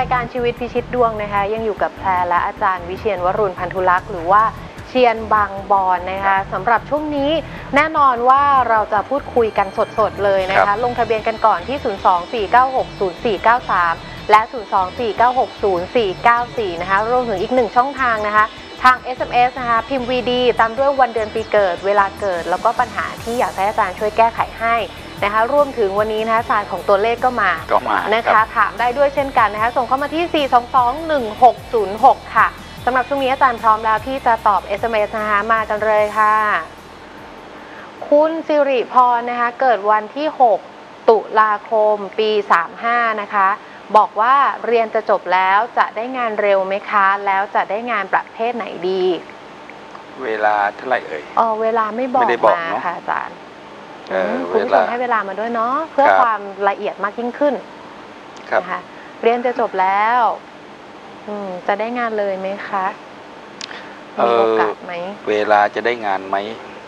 ายการชีวิตพิชิตดวงนะคะยังอยู่กับแพรและอาจารย์วิเชียรวรุณพันธุลักษณ์หรือว่าเชียนบางบอนนะคะสำหรับช่วงนี้แน่นอนว่าเราจะพูดคุยกันสดๆเลยนะคะลงทะเบียนกันก่อนที่ 024960493 และ 024960494 นะคะรวมถึงอีก1ช่องทางนะคะทาง SMS นะคะพิมพ์ VD ตามด้วยวันเดือนปีเกิดเวลาเกิดแล้วก็ปัญหาที่อยากให้อาจารย์ช่วยแก้ไขให้นะคะรวมถึงวันนี้นะคะศาสตร์ของตัวเลขก็มานะคะถามได้ด้วยเช่นกันนะคะส่งเข้ามาที่ 4221606 ค่ะสำหรับช่วงนี้อาจารย์พร้อมแล้วที่จะตอบ SMS นะคะมากันเลยค่ะคุณสิริพรนะคะเกิดวันที่6ตุลาคมปี35นะคะบอกว่าเรียนจะจบแล้วจะได้งานเร็วไหมคะแล้วจะได้งานประเภทไหนดีเวลาเท่าไหร่เอ่ยเวลาไม่บอกมาค่ะอาจารย์คุณผู้ชมให้เวลามาด้วยเนาะเพื่อความละเอียดมากยิ่งขึ้นนะคะเรียนจะจบแล้วจะได้งานเลยไหมคะมีโอกาสไหมเวลาจะได้งานไหม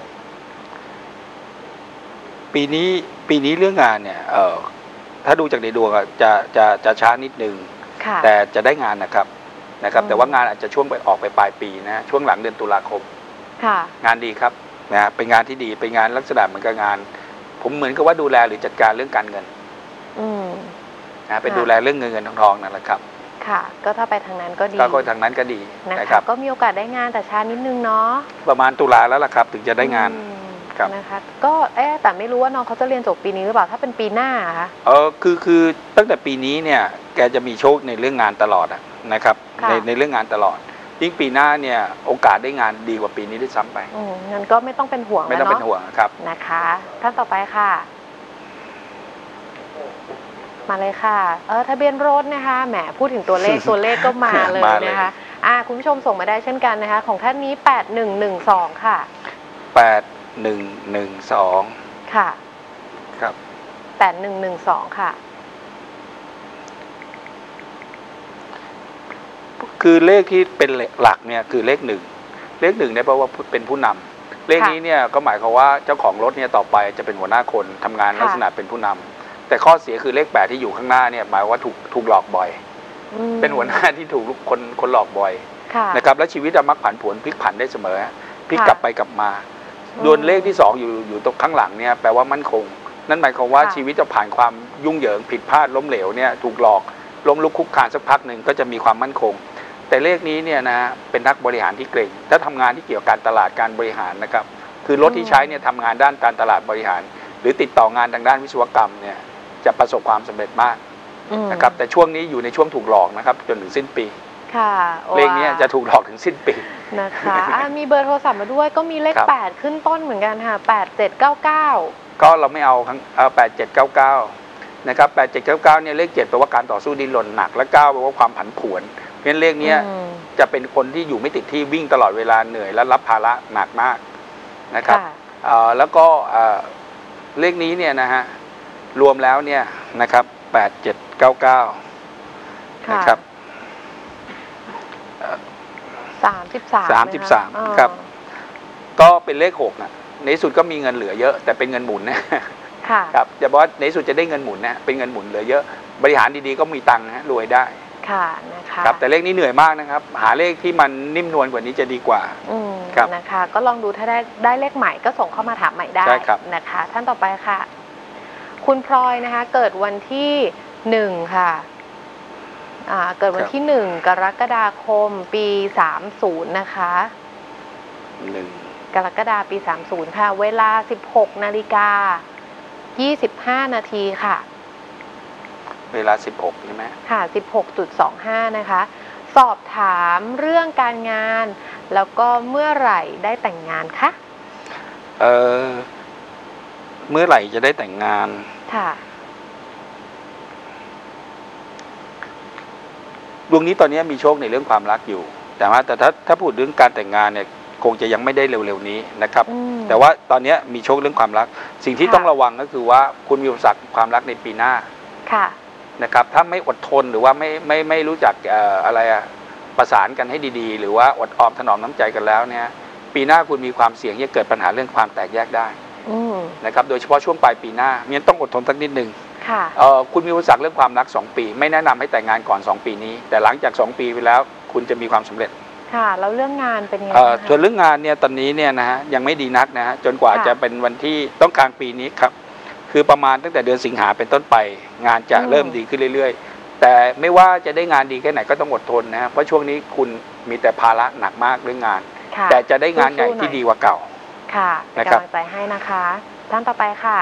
ปีนี้เรื่องงานเนี่ยถ้าดูจากในดวงจะช้านิดนึงแต่จะได้งานนะครับแต่ว่างานอาจจะช่วงออกไปปลายปีนะช่วงหลังเดือนตุลาคมงานดีครับนะเป็นงานที่ดีเป็นงานลักษณะเหมือนกับงานผมเหมือนกับว่าดูแลหรือจัดการเรื่องการเงินนะเป็นดูแลเรื่องเงินทองนั่นแหละครับค่ะก็ถ้าไปทางนั้นก็ดีก็ทางนั้นก็ดีนะครับก็มีโอกาสได้งานแต่ช้านิดนึงเนาะประมาณตุลาแล้วล่ะครับถึงจะได้งานนะคะก็แต่ไม่รู้ว่าน้องเขาจะเรียนจบปีนี้หรือเปล่าถ้าเป็นปีหน้าคะคือตั้งแต่ปีนี้เนี่ยแกจะมีโชคในเรื่องงานตลอดนะครับในเรื่องงานตลอดยิ่งปีหน้าเนี่ยโอกาสได้งานดีกว่าปีนี้ด้วยซ้ำไปงั้นก็ไม่ต้องเป็นห่วงไม่ต้องเป็นห่วงครับนะคะท่านต่อไปค่ะมาเลยค่ะทะเบียนรถนะคะแหมพูดถึงตัวเลขก็มาเลยนะคะคุณผู้ชมส่งมาได้เช่นกันนะคะของท่านนี้8112ค่ะ 8112 ค่ะครับ 8112ค่ะคือเลขที่เป็นหลักเนี่ยคือเลข1เนี่ยเพราะว่าเป็นผู้นำเลขนี้เนี่ยก็หมายความว่าเจ้าของรถเนี่ยต่อไปจะเป็นหัวหน้าคนทำงานลักษณะเป็นผู้นำแต่ข้อเสียคือเลข8ที่อยู่ข้างหน้าเนี่ยหมายว่าถูกหลอกบ่อยเป็นหัวหน้าที่ถูกคนหลอกบ่อยนะครับและชีวิตจะมักผันผวนพลิกผันได้เสมอพลิกกลับไปกลับมาดวนเลขที่2อยู่ตรงข้างหลังเนี่ยแปลว่ามั่นคงนั่นหมายความว่าชีวิตจะผ่านความยุ่งเหยิงผิดพลาดล้มเหลวเนี่ยถูกหลอกล้มลุกคลุกคลานสักพักหนึ่งก็จะมีความมั่นคงแต่เลขนี้เนี่ยนะเป็นนักบริหารที่เก่งถ้าทำงานที่เกี่ยวกับการตลาดการบริหารนะครับคือรถที่ใช้เนี่ยทำงานด้านการตลาดบริหารหรือติดต่องานทางด้านวิศวกรรมเนี่ยจะประสบความสำเร็จมากนะครับแต่ช่วงนี้อยู่ในช่วงถูกหลอกนะครับจนถึงสิ้นปีเลขนี้จะถูกหลอกถึงสิ้นปีนะคะมีเบอร์โทรศัพท์มาด้วยก็มีเลข8ขึ้นต้นเหมือนกันค่ะ8799 ก็เราไม่เอา8799นะครับ8799เนี่ยเลข7แปลว่าการต่อสู้ดิ้นรนหนักและ9แปลว่าความผันผวนเพราะฉะนั้นเลขนี้จะเป็นคนที่อยู่ไม่ติดที่วิ่งตลอดเวลาเหนื่อยและรับภาระหนักมากนะครับแล้วก็เลขนี้เนี่ยนะฮะรวมแล้วเนี่ยนะครับ8799นะครับ33ครับก็เป็นเลข6นะในสุดก็มีเงินเหลือเยอะแต่เป็นเงินหมุนนะครับจะบอกว่าในสุดจะได้เงินหมุนนะเป็นเงินหมุนเหลือเยอะบริหารดีๆก็มีตังค์นะรวยได้ค่ะนะคะครับแต่เลขนี้เหนื่อยมากนะครับหาเลขที่มันนิ่มนวลกว่านี้จะดีกว่าครับนะคะก็ลองดูถ้าได้เลขใหม่ก็ส่งเข้ามาถามใหม่ได้นะคะท่านต่อไปค่ะคุณพลอยนะคะเกิดวันที่1ค่ะเกิดวันที่1กรกฎาคมปี30นะคะกรกฎาคมปี30ค่ะเวลา 16:25 นาทีค่ะเวลา16ใช่ไหมค่ะ 16:25 นะคะสอบถามเรื่องการงานแล้วก็เมื่อไหร่ได้แต่งงานคะเมื่อไหร่จะได้แต่งงานค่ะดวงนี้ตอนนี้มีโชคในเรื่องความรักอยู่แต่ถ้าพูดเรื่องการแต่งงานเนี่ยคงจะยังไม่ได้เร็วๆนี้นะครับแต่ว่าตอนนี้มีโชคเรื่องความรักสิ่งที่ต้องระวังก็คือว่าคุณมีอุปสรรคความรักในปีหน้านะครับถ้าไม่อดทนหรือว่าไม่รู้จักประสานกันให้ดีๆหรือว่าอดออมถนอมน้ำใจกันแล้วเนี่ยปีหน้าคุณมีความเสี่ยงที่จะเกิดปัญหาเรื่องความแตกแยกได้นะครับโดยเฉพาะช่วงปลายปีหน้างั้นต้องอดทนสักนิดนึงค่ะคุณมีอุปสรรคเรื่องความรัก2 ปีไม่แนะนำให้แต่งงานก่อน2 ปีนี้แต่หลังจาก2 ปีไปแล้วคุณจะมีความสำเร็จค่ะแล้วเรื่องงานเป็นยังไงส่วนเรื่องงานเนี่ยตอนนี้เนี่ยนะฮะยังไม่ดีนักนะฮะจนกว่าจะเป็นวันที่ต้องกลางปีนี้ครับคือประมาณตั้งแต่เดือนสิงหาเป็นต้นไปงานจะเริ่มดีขึ้นเรื่อยๆแต่ไม่ว่าจะได้งานดีแค่ไหนก็ต้องอดทนนะฮะเพราะช่วงนี้คุณมีแต่ภาระหนักมากเรื่องงานแต่จะได้งานใหญ่ที่ดีกว่าเก่าค่ะเป็นกำลังใจให้นะคะท่านต่อไปค่ะ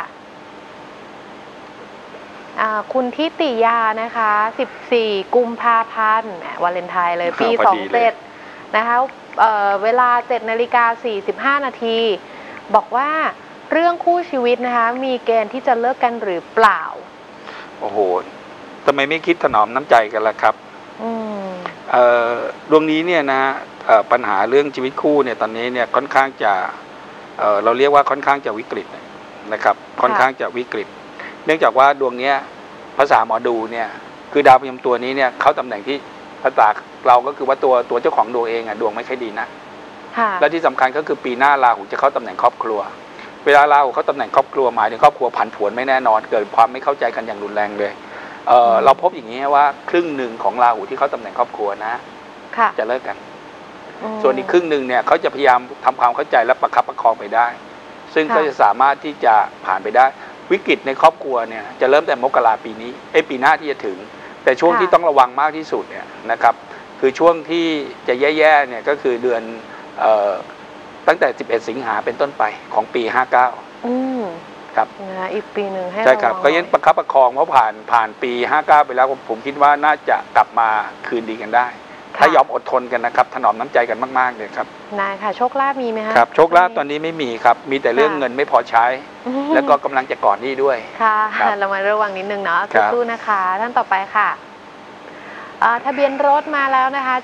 คุณทิติยานะคะ14 กุมภาพันธ์วาเลนไทน์เลยปี27นะคะเวลา 7:45 นาทีบอกว่าเรื่องคู่ชีวิตนะคะมีเกณฑ์ที่จะเลิกกันหรือเปล่าโอ้โหทำไมไม่คิดถนอมน้ำใจกันล่ะครับดวงนี้เนี่ยนะปัญหาเรื่องชีวิตคู่เนี่ยตอนนี้เนี่ยค่อนข้างจะเราเรียกว่าค่อนข้างจะวิกฤตนะครับค่อนข้างจะวิกฤตเนื่องจากว่าดวงนี้ภาษาหมอดูเนี่ยคือดาวประจำตัวนี้เนี่ยเขาตำแหน่งที่ภาษาเราก็คือว่าตัวเจ้าของดวงเองดวงไม่ค่อยดีนะและที่สำคัญก็คือปีหน้าราหูจะเข้าตำแหน่งครอบครัวเวลาราหูเข้าตำแหน่งครอบครัวหมายถึงครอบครัวผันผวนไม่แน่นอนเกิดความไม่เข้าใจกันอย่างรุนแรงเลยเราพบอย่างนี้ว่าครึ่งหนึ่งของราหูที่เข้าตำแหน่งครอบครัวนะจะเลิกกันส่วนอีกครึ่งหนึ่งเนี่ยเขาจะพยายามทำความเข้าใจและประคับประคองไปได้ซึ่งก็จะสามารถที่จะผ่านไปได้วิกฤตในครอบครัวเนี่ยจะเริ่มแต่มกราปีนี้ปีหน้าที่จะถึงแต่ช่วงที่ต้องระวังมากที่สุดเนี่ยนะครับคือช่วงที่จะแย่ๆเนี่ยก็คือเดือนตั้งแต่11 สิงหาเป็นต้นไปของปี59ครับอีกปีหนึ่งให้ใช่ครับก็ยังประคับประคองเพราะผ่านปี59ไปแล้วผมคิดว่าน่าจะกลับมาคืนดีกันได้ถ้ายอมอดทนกันนะครับถนอมน้ำใจกันมากๆเลยครับได้ค่ะโชคลาภมีไหมคะครับโชคลาภตอนนี้ไม่มีครับมีแต่เรื่องเงินไม่พอใช้แล้วก็กำลังจะก่อนหนี้ด้วยค่ะเรามาระวังนิดนึงเนาะสู้ๆนะคะท่านต่อไปค่ะทะเบียนรถมาแล้วนะคะ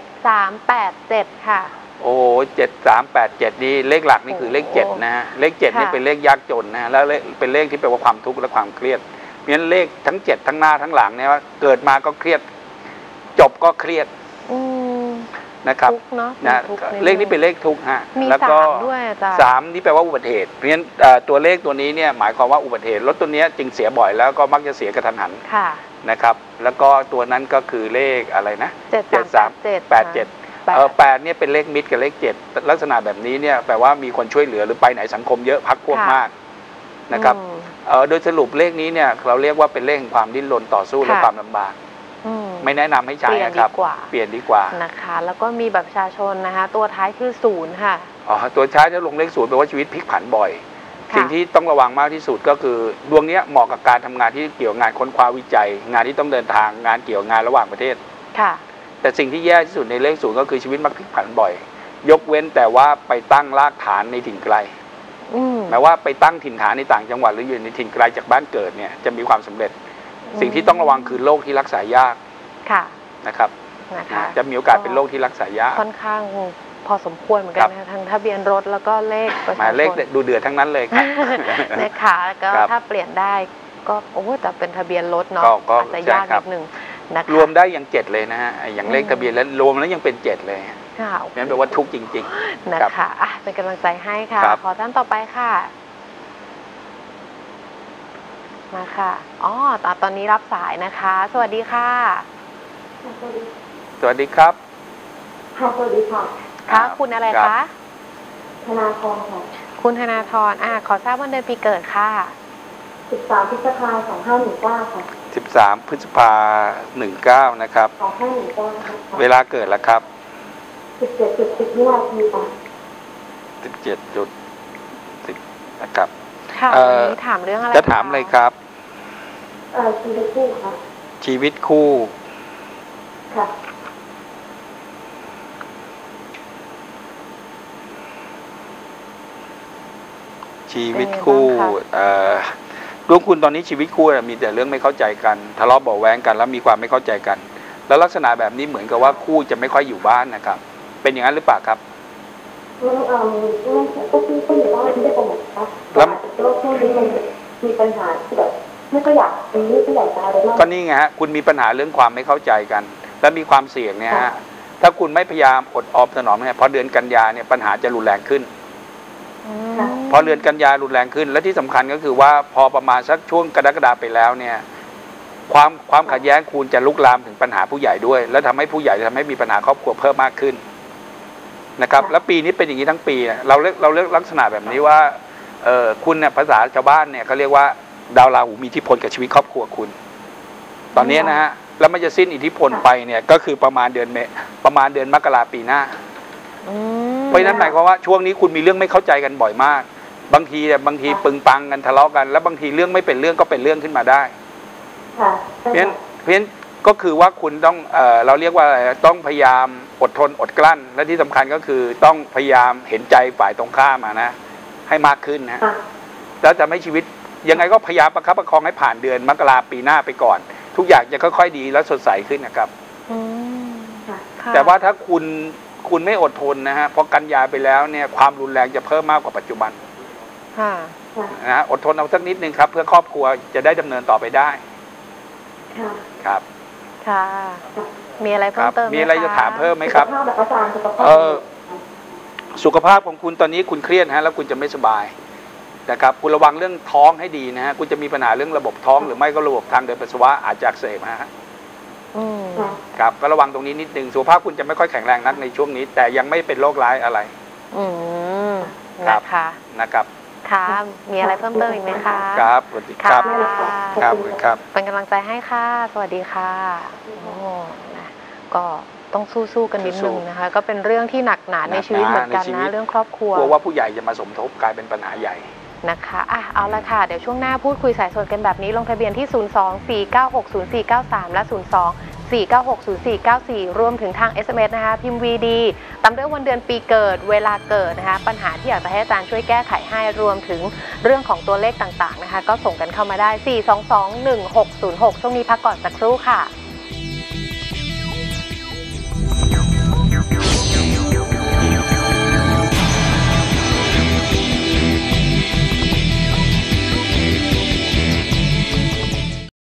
7387ค่ะโอ้7387นี่เลขหลักนี่คือเลข7นะฮะเลข7นี่เป็นเลขยากจนนะฮะแล้วเป็นเลขที่แปลว่าความทุกข์และความเครียดเพราะฉะนั้นเลขทั้ง7ทั้งหน้าทั้งหลังเนี่ยว่าเกิดมาก็เครียดจบก็เครียดนะครับนะเลขนี้เป็นเลขทุกข์ฮะแล้วก็3นี่แปลว่าอุบัติเหตุเพราะฉะนั้นตัวเลขตัวนี้เนี่ยหมายความว่าอุบัติเหตุรถตัวนี้จึงเสียบ่อยแล้วก็มักจะเสียกระทันหันนะครับแล้วก็ตัวนั้นก็คือเลขอะไรนะ7387 8เนี่ยเป็นเลขมิตรกับเลข7ลักษณะแบบนี้เนี่ยแปลว่ามีคนช่วยเหลือหรือไปไหนสังคมเยอะพักพวกมากนะครับโดยสรุปเลขนี้เนี่ยเราเรียกว่าเป็นเลขความดิ้นรนต่อสู้และความลำบากไม่แนะนำให้ใช้ครับเปลี่ยนดีกว่านะคะแล้วก็มีแบบประชาชนนะคะตัวท้ายคือ0ค่ะตัวท้ายถ้าลงเลข0แปลว่าชีวิตพลิกผันบ่อยสิ่งที่ต้องระวังมากที่สุดก็คือดวงนี้เหมาะกับการทำงานที่เกี่ยวกับงานค้นคว้าวิจัยงานที่ต้องเดินทางงานเกี่ยวกับงานระหว่างประเทศแต่สิ่งที่แย่ที่สุดในเลข0ก็คือชีวิตมักพลิกผันบ่อยยกเว้นแต่ว่าไปตั้งรากฐานในถิ่นไกลหมายว่าไปตั้งถิ่นฐานในต่างจังหวัดหรืออยู่ในถิ่นไกลจากบ้านเกิดเนี่ยจะมีความสำเร็จสิ่งที่ต้องระวังคือโรคที่รักษายากนะครับจะมีโอกาสเป็นโรคที่รักษายากค่อนข้างพอสมควรเหมือนกันนะทั้งทะเบียนรถแล้วก็เลขประชาชนเลขดูเดือดทั้งนั้นเลยครับนะคะก็ถ้าเปลี่ยนได้ก็แต่เป็นทะเบียนรถเนาะอาจจะยากนิดนึงรวมได้อย่าง7เลยนะฮะอย่างเลขทะเบียนแล้วรวมแล้วยังเป็น7เลยนั่นแปลว่าทุกจริงๆนะคะเป็นกำลังใจให้ค่ะขอท่านต่อไปค่ะมาค่ะตอนนี้รับสายนะคะสวัสดีค่ะสวัสดีครับค่ะสวัสดีค่ะค่ะคุณอะไรคะธนาธรค่ะคุณธนาธรขอทราบวันเดือนปีเกิดค่ะ 13 พฤษภาคม 2519ค่ะ 13 พฤษภาคม 19นะครับ 2519 เวลาเกิดแล้วครับ 17:10 วินาทีค่ะ 17:10นะครับค่ะวันนี้ถามเรื่องอะไรจะถามอะไรครับชีวิตคู่ค่ะชีวิตคู่ค่ะชีวิตคู่ดวงคุณตอนนี้ชีวิตคู่มีแต่เรื่องไม่เข้าใจกันทะเลาะเบาะแว้งกันแล้วมีความไม่เข้าใจกันแล้วลักษณะแบบนี้เหมือนกับว่าคู่จะไม่ค่อยอยู่บ้านนะครับเป็นอย่างนั้นหรือเปล่าครับก็อยู่บ้านไม่ได้ไปไหนครับแล้วช่วงนี้มันมีปัญหาแบบไม่ก็อยากตายเลยมากก็นี่ไงฮะคุณมีปัญหาเรื่องความไม่เข้าใจกันและมีความเสี่ยงเนี่ยฮะถ้าคุณไม่พยายามอดออมถนอมเนี่ยพอเดือนกันยาเนี่ยปัญหาจะรุนแรงขึ้นพอเดือนกันยารุนแรงขึ้นและที่สำคัญก็คือว่าพอประมาณสักช่วงกรกฎาไปแล้วเนี่ยความขัดแย้งคุณจะลุกลามถึงปัญหาผู้ใหญ่ด้วยแล้วทำให้ผู้ใหญ่ทำให้มีปัญหาครอบครัวเพิ่มมากขึ้นนะครับแล้วปีนี้เป็นอย่างนี้ทั้งปีนะเราเลือกลักษณะแบบนี้ว่าคุณเนี่ยภาษาชาวบ้านเนี่ยเขาเรียกว่าดาวราหูมีอิทธิพลกับชีวิตครอบครัวคุณตอนนี้นะฮะแล้วมันจะสิ้นอิทธิพลไปเนี่ยก็คือประมาณเดือนมกราปีหน้าเพราะฉะนั้นหมายความว่าช่วงนี้คุณมีเรื่องไม่เข้าใจกันบ่อยมากบางทีปึงปังกันทะเลาะกันแล้วบางทีเรื่องไม่เป็นเรื่องก็เป็นเรื่องขึ้นมาได้เพราะฉะนั้นก็คือว่าคุณต้องเราเรียกว่าอะไรต้องพยายามอดทนอดกลั้นและที่สำคัญก็คือต้องพยายามเห็นใจฝ่ายตรงข้ามนะให้มากขึ้นนะแล้วจะให้ชีวิตยังไงก็พยายามประคับประคองให้ผ่านเดือนมกราปีหน้าไปก่อนทุกอย่างจะค่อยๆดีและสดใสขึ้นนะครับแต่ว่าถ้าคุณไม่อดทนนะฮะพอกันยาไปแล้วเนี่ยความรุนแรงจะเพิ่มมากกว่าปัจจุบันนะอดทนเอาสักนิดนึงครับเพื่อครอบครัวจะได้ดำเนินต่อไปได้ครับค่ะมีอะไรเพิ่มเติมมีอะไรจะถามเพิ่มไหมครับสุขภาพของคุณตอนนี้คุณเครียดฮะแล้วคุณจะไม่สบายนะครับคุณระวังเรื่องท้องให้ดีนะฮะคุณจะมีปัญหาเรื่องระบบท้องหรือไม่ก็ระบบทางเดินปัสสาวะอาจจะอักเสบฮะครับก็ระวังตรงนี้นิดนึงสุขภาพคุณจะไม่ค่อยแข็งแรงนักในช่วงนี้แต่ยังไม่เป็นโรคร้ายอะไรนะคะนะครับค่ะมีอะไรเพิ่มเติมอีกไหมคะครับสวัสดีครับครับเป็นกำลังใจให้ค่ะสวัสดีค่ะก็ต้องสู้กันนิดนึงนะคะก็เป็นเรื่องที่หนักหนาในชีวิตเหมือนกันนะเรื่องครอบครัวกลัวว่าผู้ใหญ่จะมาสมทบกลายเป็นปัญหาใหญ่นะคะเอาละค่ะเดี๋ยวช่วงหน้าพูดคุยสายสดกันแบบนี้ลงทะเบียนที่02-496-0493และ02-496-0494รวมถึงทาง SMS นะคะพิมพ์ VD ตามด้วยวันเดือนปีเกิดเวลาเกิดนะคะปัญหาที่อยากจะให้อาจารย์ช่วยแก้ไขให้รวมถึงเรื่องของตัวเลขต่างๆนะคะก็ส่งกันเข้ามาได้4221606ช่วงนี้พักก่อนสักครู่ค่ะ